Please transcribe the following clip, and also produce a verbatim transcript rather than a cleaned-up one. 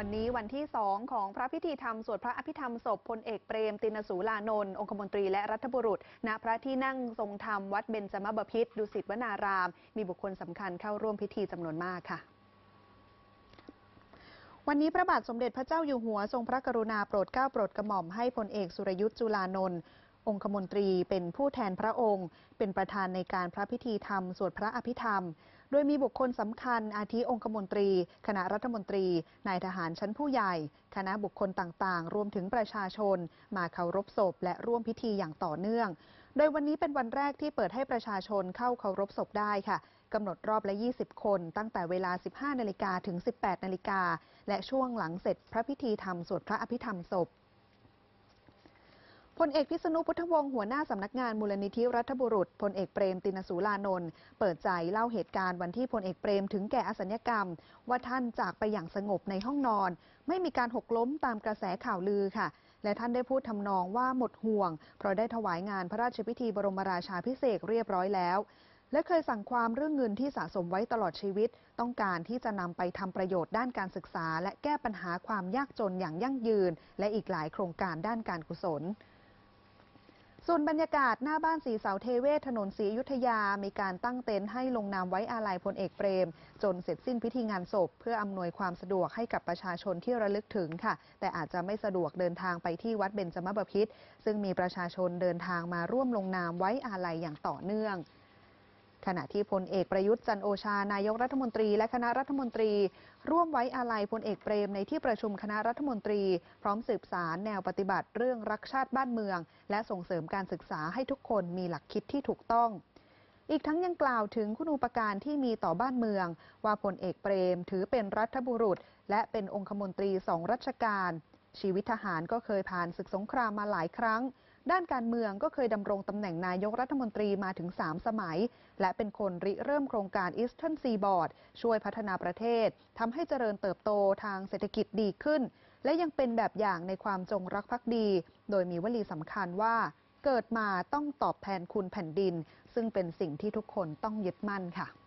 วันนี้วันที่สองของพระพิธีธรรมสวดพระอภิธรรมศพพลเอกเปรมติณสูลานนท์องคมนตรีและรัฐบุรุษณพระที่นั่งทรงธรรมวัดเบญจมบพิตรดุสิตวนารามมีบุคคลสำคัญเข้าร่วมพิธีจำนวนมากค่ะวันนี้พระบาทสมเด็จพระเจ้าอยู่หัวทรงพระกรุณาโปรดเกล้าโปรดกระหม่อมให้พลเอกสุรยุทธ์จุลานนท์องคมนตรีเป็นผู้แทนพระองค์เป็นประธานในการพระพิธีธรรมสวดพระอภิธรรมโดยมีบุคคลสำคัญอาทิองคมนตรีคณะรัฐมนตรีนายทหารชั้นผู้ใหญ่คณะบุคคลต่างๆรวมถึงประชาชนมาเคารพศพและร่วมพิธีอย่างต่อเนื่องโดยวันนี้เป็นวันแรกที่เปิดให้ประชาชนเข้าเคารพศพได้ค่ะกำหนดรอบละยี่สิบคนตั้งแต่เวลา สิบห้านาฬิกา ถึง สิบแปดนาฬิกาและช่วงหลังเสร็จพระพิธีธรรมสวดพระอภิธรรมศพพลเอกพิษณุพุทธวงศ์หัวหน้าสำนักงานมูลนิธิรัฐบุรุษพลเอกเปรมติณสูลานนท์เปิดใจเล่าเหตุการณ์วันที่พลเอกเปรมถึงแก่อสัญกรรมว่าท่านจากไปอย่างสงบในห้องนอนไม่มีการหกล้มตามกระแสข่าวลือค่ะและท่านได้พูดทำนองว่าหมดห่วงเพราะได้ถวายงานพระราชพิธีบรมราชาภิเษกเรียบร้อยแล้วและเคยสั่งความเรื่องเงินที่สะสมไว้ตลอดชีวิตต้องการที่จะนำไปทำประโยชน์ด้านการศึกษาและแก้ปัญหาความยากจนอย่างยั่งยืนและอีกหลายโครงการด้านการกุศลส่วนบรรยากาศหน้าบ้านศรีเสาเทเวศถนนศรีอยุธยามีการตั้งเต็นท์ให้ลงนามไว้อาลัยพลเอกเปรมจนเสร็จสิ้นพิธีงานศพเพื่ออำนวยความสะดวกให้กับประชาชนที่ระลึกถึงค่ะแต่อาจจะไม่สะดวกเดินทางไปที่วัดเบญจมบพิตรซึ่งมีประชาชนเดินทางมาร่วมลงนามไว้อาลัยอย่างต่อเนื่องขณะที่พลเอกประยุทธ์จันทร์โอชานายกรัฐมนตรีและคณะรัฐมนตรีร่วมไว้อาลัยพลเอกเปรมในที่ประชุมคณะรัฐมนตรีพร้อมสืบสารแนวปฏิบัติเรื่องรักชาติบ้านเมืองและส่งเสริมการศึกษาให้ทุกคนมีหลักคิดที่ถูกต้องอีกทั้งยังกล่าวถึงคุณูปการที่มีต่อบ้านเมืองว่าพลเอกเปรมถือเป็นรัฐบุรุษและเป็นองคมนตรีสองรัชกาลชีวิตทหารก็เคยผ่านศึกสงครามมาหลายครั้งด้านการเมืองก็เคยดำรงตำแหน่งนายกรัฐมนตรีมาถึงสามสมัยและเป็นคนริเริ่มโครงการ Eastern Seaboard ช่วยพัฒนาประเทศทำให้เจริญเติบโตทางเศรษฐกิจดีขึ้นและยังเป็นแบบอย่างในความจงรักภักดีโดยมีวลีสำคัญว่าเกิดมาต้องตอบแทนคุณแผ่นดินซึ่งเป็นสิ่งที่ทุกคนต้องยึดมั่นค่ะ